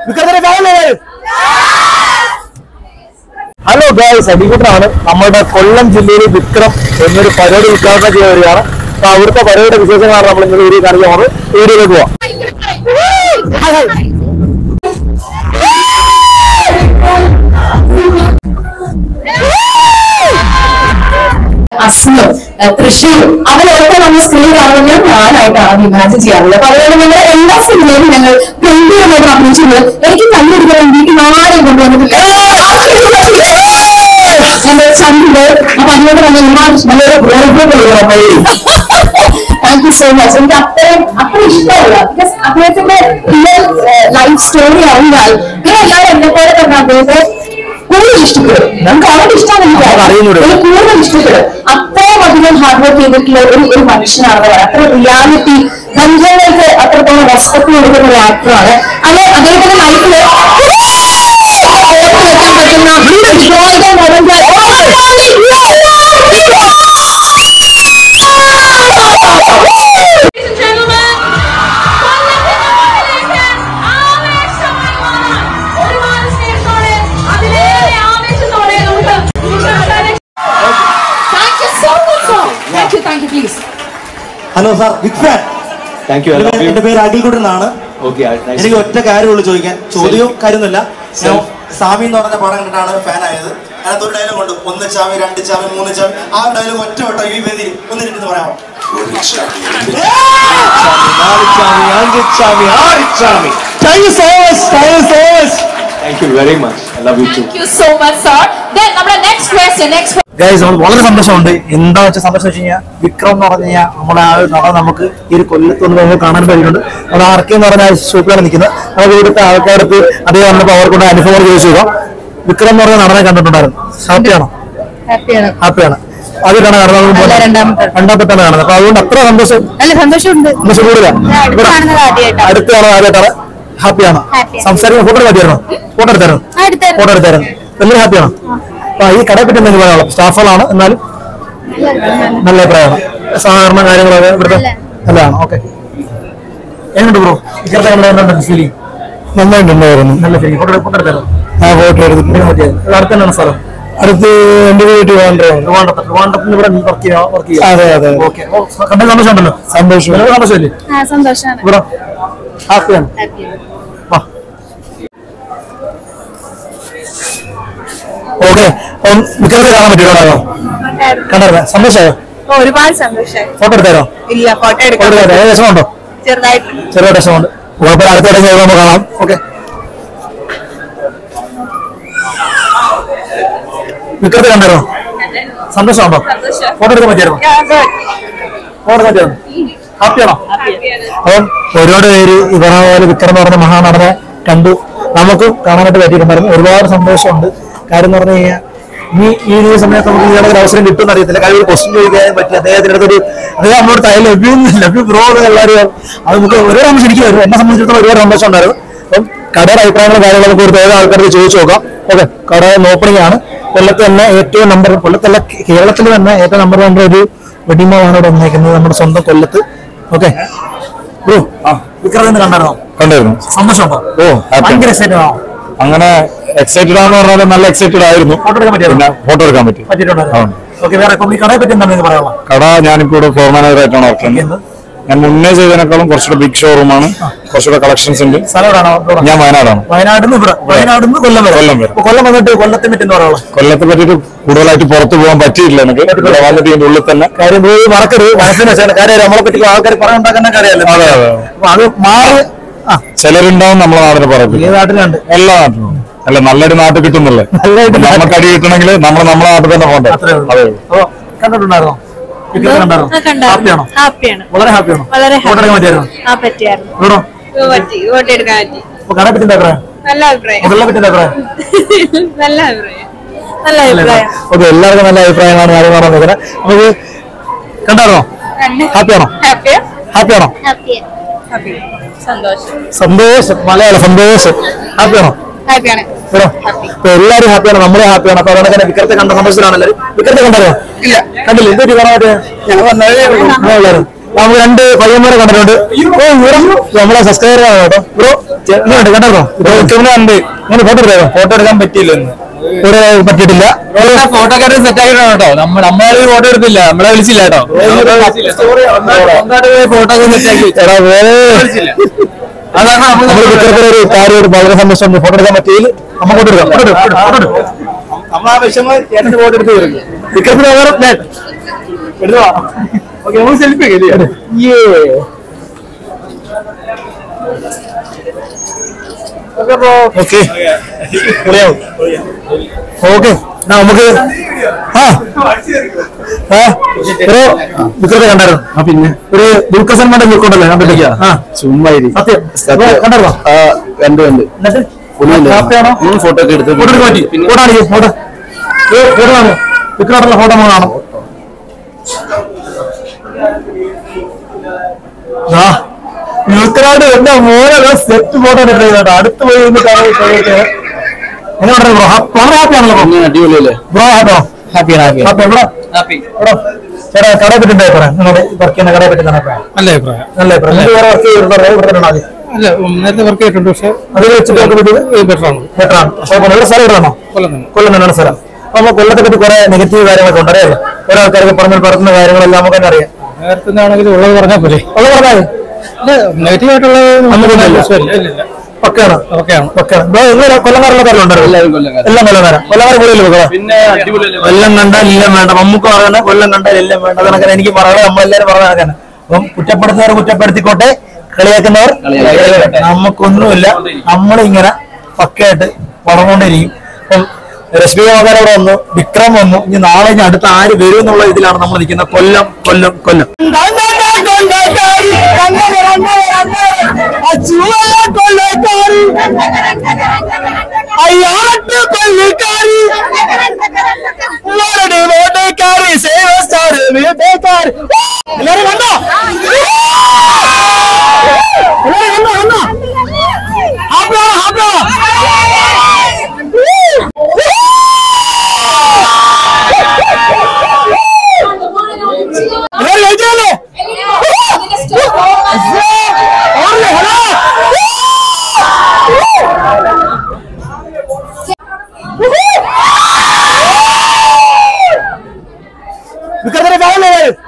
Hello guys, അടികൂട്ടനാണ്. നമ്മുടെ കൊല്ലം ജില്ലയിൽ വിക്രം എന്നൊരു പരിപാടി ഉദ്ഘാടനം ചെയ്യാൻ വരികയാണ്. അപ്പൊ അവിടുത്തെ പരിപാടിയുടെ വിശേഷങ്ങളാണ് നമ്മൾ ഇങ്ങനെ വീഡിയോ കാണിക്കുന്നത്. വീഡിയോയിലേക്ക് പോവാം. അസ്ലം, തൃശ്ശൂർ, അവരൊക്കെ നമ്മൾ സ്ക്രീൻ കാണുമ്പോൾ ഞാനായിട്ടാണ് ഇമാജിൻ ചെയ്യാറുള്ളത്. അപ്പൊ അതുകൊണ്ട് ഞങ്ങൾ എല്ലാ സിനിമയിലും ഞങ്ങൾ ഗംഭീരമായിട്ട് അഭിനയിച്ചിട്ടുണ്ട്. എനിക്ക് കണ്ടുപിടിക്കാൻ വേണ്ടിയിട്ട് ആരെയും കൊണ്ടുവന്നിട്ടില്ല. എന്റെ ചന്ദ്രൻ. അപ്പൊ അതുകൊണ്ട് തന്നെ നല്ലൊരു താങ്ക് യു സോ മച്ച്. എനിക്ക് അത്ര ഇഷ്ടമല്ല. ബിക്കോസ് അദ്ദേഹത്തിന്റെ റിയൽ ലൈഫ് സ്റ്റോറി അറിഞ്ഞാൽ നിങ്ങൾ എല്ലാവരും എന്നെ പോലെ തന്നെ അദ്ദേഹത്തെ കൂടുതൽ ഇഷ്ടപ്പെടും. നമുക്ക് അവരുടെ ഇഷ്ടമാണ് കൂടുതൽ ഇഷ്ടപ്പെടും. അത്രയും അധികം ഹാർഡ് വർക്ക് ചെയ്തിട്ടുള്ള ഒരു മനുഷ്യനാണ് പറയുന്നത്. അത്ര റിയാലിറ്റി ബന്ധങ്ങൾക്ക് അത്രത്തോളം റെസ്പെക്ട് കൊടുക്കുന്ന ഒരു ആക്ടറാണ്. അത് അദ്ദേഹത്തിന്റെ ലൈഫില് hello sir, big fan. Thank you. എന്റെ പേര് അഖിൽകുട്ടൻ എന്നാണ്. എനിക്ക് ഒറ്റ കാര്യമുള്ളൂ ചോദിക്കാൻ. ചോദ്യവും കാര്യമൊന്നുമില്ല. ഞാൻ സാമി എന്ന് പറഞ്ഞ പടം കണ്ടിട്ടാണ് ഫാൻ ആയത്. അതിനകത്ത് ഒരു ഡയലോഗ് ഉണ്ട്, 1 ചാവി 2 ചാവി 3 ചാവി. ആ ഡയലോഗ് ഒറ്റ വട്ടം ഈ വേദിയിൽ ഒന്നിട്ട് പറയാമോ? വളരെ സന്തോഷമുണ്ട്. എന്താ വെച്ചാൽ സന്തോഷം വെച്ച് കഴിഞ്ഞാൽ വിക്രം എന്ന് പറഞ്ഞു കഴിഞ്ഞാൽ നമ്മുടെ ആ ഒരു നടൻ നമുക്ക് ഈ ഒരു കൊല്ലത്തൊന്ന് നമുക്ക് കാണാൻ കഴിയുന്നുണ്ട്. നമ്മുടെ ആർക്കെ എന്ന് പറഞ്ഞ ഷോപ്പിലാണ് നിൽക്കുന്നത്. നമുക്ക് ഇവിടുത്തെ ആൾക്കാർക്ക് അതേ വന്നപ്പോൾ അവർക്കുള്ള അനുഭവം ചോദിച്ചു നോക്കാം. വിക്രം എന്ന് പറഞ്ഞ നടനെ കണ്ടിട്ടുണ്ടായിരുന്നു. ഹാപ്പിയാണോ? ഹാപ്പിയാണ്. ആദ്യമായിട്ടാണ് കാണുന്നത്. രണ്ടാമത്തെയാണ് കാണുന്നത്. അപ്പൊ അതുകൊണ്ട് അത്ര സന്തോഷം കൂടുതലാണ്. അടുത്താണ് ആദ്യമായിട്ടാണ്. ഹാപ്പിയാണ്. സംസാരിക്കുന്ന ഫോട്ടോ മതിയായിരുന്നു. ഫോട്ടോ എടുത്തായിരുന്നു. വലിയ ഹാപ്പിയാണ്. അപ്പൊ ഈ കടയെ പറ്റി എന്തെങ്കിലും പറയാനുള്ള സ്റ്റാഫുകളാണ്, എന്നാലും നല്ല അഭിപ്രായമാണ്. സാധാരണ കാര്യങ്ങളൊക്കെ ഇവിടുത്തെ നല്ലതാണ്. ഓക്കെ, എങ്ങനെയുണ്ട് ബ്രോ? ഇക്കത്തെ ഫീലിംഗ്? നന്നായിട്ടുണ്ടായിരുന്നു. നല്ല ഫീലിംഗ്. ഫോട്ടോ എടുത്തായിരുന്നു. ഫോട്ടോ എടുത്തിട്ട് അടുത്ത് തന്നെയാണ് സ്ഥലം. അടുത്ത് എന്റെ വീട്ടിൽ ട്രിവാൻഡ്രത്തിന് ഇവിടെ വർക്ക് ചെയ്യാം. അതെ. ഓക്കെ, കണ്ട സന്തോഷമുണ്ടല്ലോ. സന്തോഷമല്ലേ? ഇവിടെ ഹാപ്പിയാണ്. ഓക്കെ, വിക്രത്തെ കാണാൻ പറ്റുമോ? കണ്ടായിരുന്നോ? സന്തോഷമായോ? ഒരുപാട് സന്തോഷമായി. ഫോട്ടോ എടുത്തായിരുന്നോ? ഇല്ല, ഫോട്ടോ എടുക്കാൻ രസമുണ്ടോ? ചെറുതായിട്ട് രസമുണ്ട്. കുഴപ്പമില്ല, അടുത്തിടെ നമുക്ക് കാണാം. ഓക്കെ, വിക്രത്തെ കണ്ടായിരുന്നോ? സന്തോഷമുണ്ടോ? ഫോട്ടോ എടുക്കാൻ പറ്റിയായിരുന്നോ? ഹാപ്പിയാണോ? അപ്പം ഒരുപാട് പേര് ഈ പറഞ്ഞ പോലെ വിക്രം എന്ന് പറഞ്ഞ മഹാനടനെ കണ്ടു. നമുക്കും കാണാനായിട്ട് പറ്റിയിട്ടുണ്ടായിരുന്നു. ഒരുപാട് സന്തോഷമുണ്ട്. കാര്യം എന്ന് പറഞ്ഞു കഴിഞ്ഞാൽ ഈ സമയത്ത് നമുക്ക് ഇയാളൊരു അവസരം കിട്ടുമെന്ന് അറിയത്തില്ല. കാര്യം ഒരു ക്വസ്റ്റ്യൻ ചോദിക്കാൻ പറ്റില്ല. അദ്ദേഹത്തിന്റെ അടുത്തൊരു അദ്ദേഹം നമ്മളോട് ലഭ്യ ബ്രോ എല്ലാവരും അത് നമുക്ക് ഒരുപാട് നമുക്ക് ശരിക്കും വരും. എന്നെ സംബന്ധിച്ചിടത്തോളം ഒരുപാട് സന്തോഷം ഉണ്ടായിരുന്നു. അപ്പം കടയുടെ അഭിപ്രായങ്ങളും കാര്യങ്ങളും നമുക്ക് ഒരു ഏത് ആൾക്കാർക്ക് ചോദിച്ചു നോക്കാം. ഓക്കെ, കട ഓപ്പണിംഗ് ആണ്. കൊല്ലത്ത് തന്നെ ഏറ്റവും കൊല്ലത്തല്ല കേരളത്തിൽ തന്നെ ഏറ്റവും നമ്പർ ഒരു വെഡിങ് മോളാണ് ഇവിടെ വന്നേക്കുന്നത്, നമ്മുടെ സ്വന്തം കൊല്ലത്ത്. ഓക്കെ ബ്രോ, വിക്രം കണ്ടായിരുന്നു. സന്തോഷമുണ്ടോ? ഭയങ്കര എക്സൈറ്റഡ് ആണോ? അങ്ങനെ എക്സൈറ്റഡ് ആണെന്ന് പറഞ്ഞാൽ നല്ല എക്സൈറ്റഡ് ആയിരുന്നു. ഫോട്ടോ എടുക്കാൻ പറ്റി. കട ഞാനിപ്പോ ഇവിടെ ഫ്ലോർ മാനേജറായിട്ടാണ് വർക്ക് ചെയ്യുന്നത്. ഞാൻ മുന്നേ ചെയ്തതിനേക്കാളും കുറച്ചുകൂടെ ബിഗ് ഷോറൂമാണ്. കുറച്ചുകൂടെ കളക്ഷൻസ് ഉണ്ട്. ഞാൻ വയനാടാണ്. കൊല്ലം വന്നിട്ട് കൊല്ലത്തെ പറ്റിയിട്ട് കൂടുതലായിട്ട് പുറത്തു പോകാൻ പറ്റിയിട്ടില്ല. എനിക്ക് വന്നിട്ട് ഉള്ളിൽ തന്നെ കാര്യം മറക്കരുത്. മനസ്സിന് കാര്യം നമ്മളെ പറ്റി ആൾക്കാർ പറയാൻ കാര്യമല്ലോ. അത് മാറി ചിലരുണ്ടാവും നമ്മളെ നാടിന് പറയുന്നത്. നാട്ടിലുണ്ട്, എല്ലാ നാട്ടിലും. അല്ല, നല്ലൊരു നാട്ടിൽ കിട്ടുന്നില്ലേ? നമുക്ക് അടി കിട്ടണമെങ്കിൽ നമ്മളെ നാട്ടിൽ തന്നെ പോകണ്ടേ? അതെ. കണ്ടിട്ടുണ്ടായിരുന്നോ? ഹാപ്പിയാണ്. വളരെ ഹാപ്പിയാണോ? എല്ലാവർക്കും നല്ല അഭിപ്രായമാണ്. കാര്യം പറഞ്ഞു നമുക്ക് കണ്ടായിരുന്നോ? ഹാപ്പിയാണോ? സന്തോഷം. മലയാളം സന്തോഷം. ഹാപ്പിയാണോ? എല്ലാവരും ഹാപ്പിയാണ്, നമ്മളെ ഹാപ്പിയാണ്. അപ്പൊ അതുകൊണ്ട് തന്നെ വിക്രത്തെ കണ്ട സന്തോഷത്തിലാണല്ലോ. വിക്രത്തെ കണ്ടായിരുന്നോ? ഇല്ല, കണ്ടില്ല. എന്തൊരു കാണാൻ നമുക്ക് 2 പയ്യന്മാരെ കണ്ടിട്ടുണ്ട്. നമ്മളെ സബ്സ്ക്രൈബർ ആണ് കേട്ടോ ബ്രോ. കണ്ടോ വിക്രമിനുണ്ട് ഇങ്ങനെ ഫോട്ടോ എടുക്കാമോ? ഫോട്ടോ എടുക്കാൻ പറ്റിയില്ലെന്ന് പറ്റിയിട്ടില്ല. ഫോട്ടോക്കാരെ സെറ്റ് ആക്കിയിട്ടാണ് കേട്ടോ. നമ്മളെ ഫോട്ടോ എടുത്തില്ല, നമ്മളെ വിളിച്ചില്ല കേട്ടോ. ഫോട്ടോ സെറ്റ് ആക്കി അതാണ് നമ്മൾ വിക്രത്തിന് ഒരു കാര്യം വളരെ സന്തോഷമുണ്ട്. ഫോട്ടോ എടുക്കാൻ പറ്റിയിൽ നമ്മൾ ഫോട്ടോ എടുക്കാം. നമ്മൾ ആ വിഷമം ചേട്ടന് ഫോട്ടോ എടുത്ത് വരുന്നു. വിക്രത്തിന് എടുത്തോ സെൽഫി ഓക്കെ നമുക്ക് വിക്രത്തെ കണ്ടായിരുന്നു. പിന്നെ ഒരു ദുൽഖർ സൽമാന്റെ ലുക്കുണ്ടല്ലോ കണ്ടിട്ടില്ല. ചുമ്മാ സത്യം കണ്ടായിരുന്നോ? കണ്ടു എന്നിട്ട് ഫോട്ടോ ഒക്കെ എടുത്ത് ഫോട്ടോ മാറ്റി ഫോട്ടോ വിക്രമുള്ള ഫോട്ടോ കാണാം. വിക്രാട് എന്റെ മോനെ സെറ്റ് ഫോട്ടോ എടുത്തത് കേട്ടോ. അടുത്ത് പോയി എങ്ങനെ ബ്രോ ഹാപ്പിയാണല്ലോ? അടിപൊളിയല്ലേ ബ്രോ? ഹാപ്പിയാണ് ചേട്ടാ. കടയെ പറ്റി വർക്ക് ചെയ്യുന്ന കടയെ പറ്റി നല്ല അഭിപ്രായം? നല്ല അഭിപ്രായം. വേറെ വർക്ക് ചെയ്തിട്ടുണ്ടോ? അല്ല, നേരത്തെ വർക്ക് ചെയ്തിട്ടുണ്ട്. പക്ഷെ അത് വെച്ച് ബെറ്ററാണ്. ഇവിടെ സ്ഥലം ഇവിടെയാണോ? കൊല്ലം തന്നെയാണ് സ്ഥലം. അപ്പൊ കൊല്ലത്തെ പറ്റി കുറെ നെഗറ്റീവ് കാര്യങ്ങളൊക്കെ ഉണ്ട്, അറിയാമോ? കുറെ ആൾക്കാർക്ക് പറയുന്ന കാര്യങ്ങളെല്ലാം നമുക്ക് തന്നെ അറിയാം. നേരത്തെ ആണെങ്കിൽ ഉള്ളത് പറഞ്ഞാൽ പോലെ ഉള്ളത് പറഞ്ഞാൽ നെഗറ്റീവ് ആയിട്ടുള്ള പക്കയാണ്. കൊല്ലംകാരുള്ള കാര്യമുണ്ടോ? എല്ലാം കൊല്ലംകാർ കൂടുതൽ പിന്നെ കൊല്ലം കണ്ടാൽ എല്ലാം വേണ്ട. നമുക്ക് പറയണ കൊല്ലം കണ്ടാൽ എല്ലാം വേണ്ട. അതൊക്കെ എനിക്ക് പറയണത് നമ്മളെല്ലാരും പറഞ്ഞ കണക്കാണ്. അപ്പം കുറ്റപ്പെടുത്തുന്നവർ കുറ്റപ്പെടുത്തിക്കോട്ടെ, കളിയാക്കുന്നവർ നമുക്കൊന്നുമില്ല. നമ്മളിങ്ങനെ പക്കയായിട്ട് വളർന്നുകൊണ്ടിരിക്കും. അപ്പം രശ്മി മകൻ അവിടെ വന്നു, വിക്രം വന്നു. ഇനി നാളെ ഇനി അടുത്ത ആര് വരും എന്നുള്ള ഇതിലാണ് നമ്മൾ നിൽക്കുന്നത്. കൊല്ലം കൊല്ലം കൊല്ലം എല്ലാരും കണ്ടോ? വിക്രമനെ